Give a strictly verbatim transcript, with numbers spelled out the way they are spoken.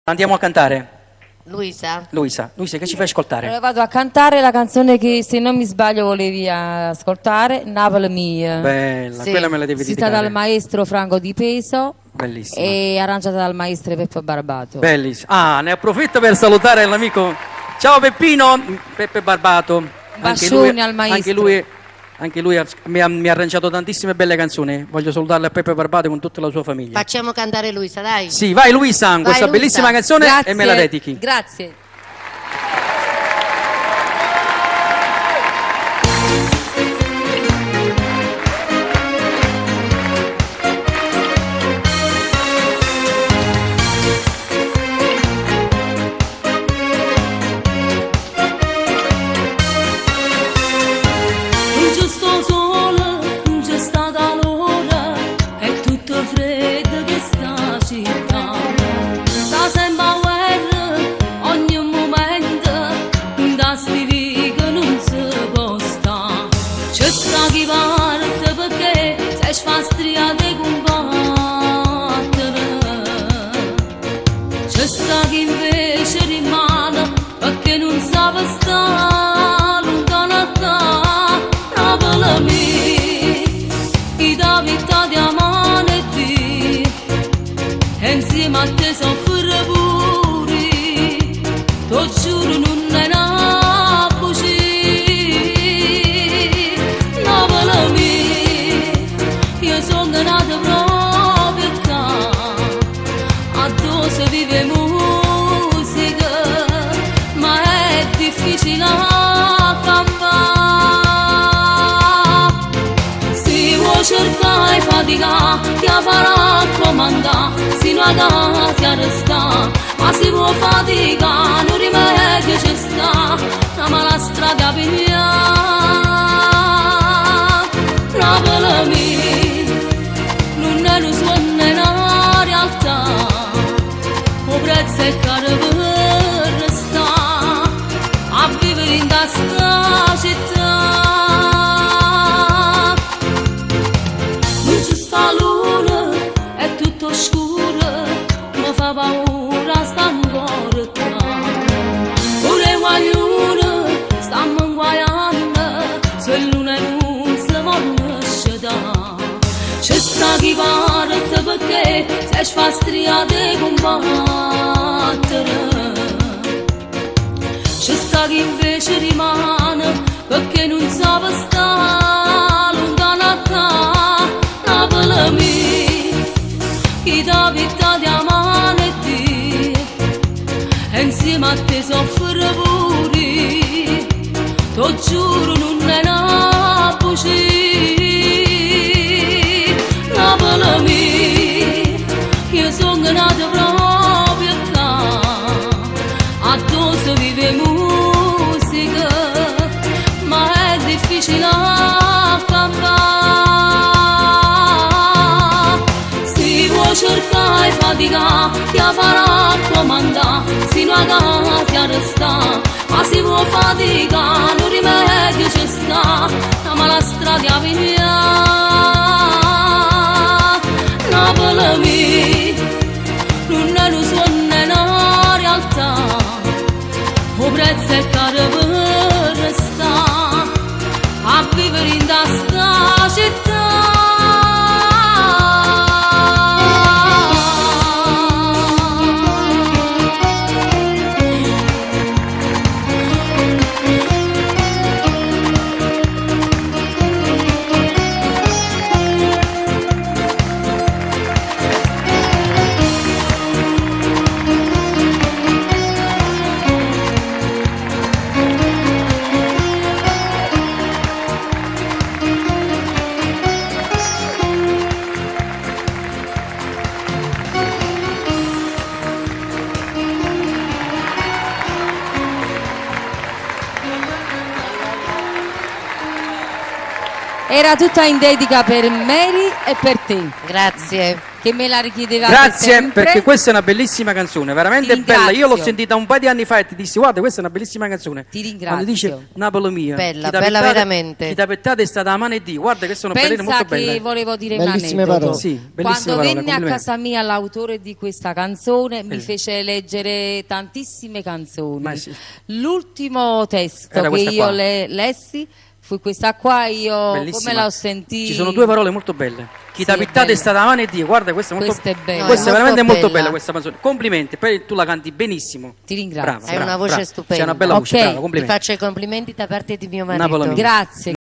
Andiamo a cantare. Luisa. Luisa, Luisa, che ci fai ascoltare? Allora, vado a cantare la canzone che, se non mi sbaglio, volevi ascoltare, Napoli mia. Bella, Sì. quella me la devi Scritta dedicare. dal maestro Franco Di Peso Bellissima. e arrangiata dal maestro Peppe Barbato. Bellissima. Ah, ne approfitto per salutare l'amico. Ciao Peppino, Peppe Barbato. Anche Bacioni lui, al maestro. Anche lui, anche lui ha- mi, ha, mi ha arrangiato tantissime belle canzoni. Voglio salutarle a Peppe Barbato con tutta la sua famiglia. Facciamo cantare Luisa, dai. Sì, vai Luisa, Vai, questa Luisa. bellissima canzone Grazie. e me la dedichi. Grazie. Non c'è sto sole, non c'è sta calore, è tutto freddo che sta città. Sta sempre a guerra, ogni momento, da sti vii che non si può stare. C'è sta chi parte perché se fa stria di combattere. C'è sta chi invece rimane perché non sa stare lontano da Napoli mia, chi dà vita di amanti, e insieme a te soffre pure, ti giuro non è una bugia. Napoli mia, io sono nata proprio qua, addosso vive musica, ma è difficile a campare. Si vuoi cercare fatica, ti farà comandare, sino a casa resta, ma si vuoi fatica, non rimedio ci sta, ma la strada piglia. Napoli mia, non è lo suono, è una realtà, o prezzo è caro per restare, a vivere in questa città. Non ci sta luna, è tutto scuro, mi fa paura, sta ancora qua. Pure guaglione, stiamo inguaiando, se luna non si vuole scedere. C'è sta chi parte perché se fa stria di combattere. C'è sta chi invece rimane perché non sa stare lontano da Napoli mia, chi dà vita di amanti, e insieme a te soffre pure, ti giuro non è una bugia. Napoli mia, io sono nata proprio qua, addosso vive musica, ma è difficile a campare. Si vuoi cercare fatica, ti farà comandare, sino a casa resta, ma si vuoi fatica, non rimedio ci sta, ma la strada piglia. Napoli mia, non è lo suono, è una realtà, o prezzo è caro per restare, a vivere in questa città. Era tutta in dedica per Mary e per te. Grazie. che me la richiedevate Grazie, sempre. perché questa è una bellissima canzone, veramente Ti bella. Io l'ho ringrazio. sentita un paio di anni fa e ti dissi guarda, questa è una bellissima canzone. Ti ringrazio. Quando dice Napoli mia, Bella, chi t'ha bella pettate- veramente. Chi t'ha pettate è stata la mano e Dio. Guarda che sono belle Pensa molto che belle. volevo dire Bellissime un aneddoto. parole. Sì, bellissime Quando parole, venne a complimenti. casa mia l'autore di questa canzone mi Eh. fece leggere tantissime canzoni. Ma sì. L'ultimo testo Era che questa io qua. le lessi fu questa qua, io Bellissima. come l'ho sentita. Ci sono due parole molto belle. Chi Sì, t'ha è pettate è bella. stata la mano e Dio. Guarda, questa è molto Questa è bella. No, Questa è è veramente molto molto bella. bella questa canzone. Complimenti, poi tu la canti benissimo. Ti ringrazio. Brava, Hai brava, una voce brava. stupenda. C'è una bella voce, Ok. brava, Ti complimenti. faccio i complimenti da parte di mio marito. Napoli mia. Grazie.